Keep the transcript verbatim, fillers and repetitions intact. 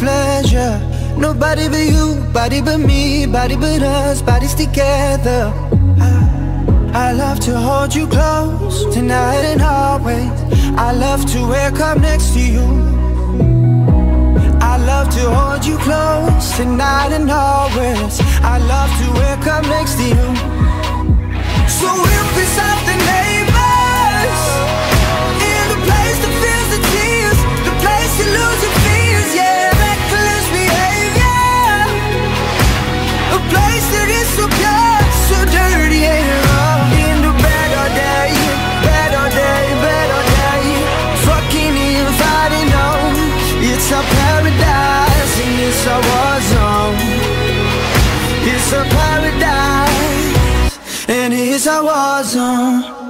pleasure. Nobody but you, body but me, body but us, bodies together. I, I love to hold you close, tonight and always. I love to wake up next to you. I love to hold you close, tonight and always. I love to wake up next to you. So we'll piss off the neighbors, in the place that feels the tears, the place you lose your fears, yeah, reckless behavior. A place that is so pure, so dirty and raw. In the better day, better day, better day, fucking and fighting, no, it's a paradise and it's a war zone. It's a paradise and it's a war zone.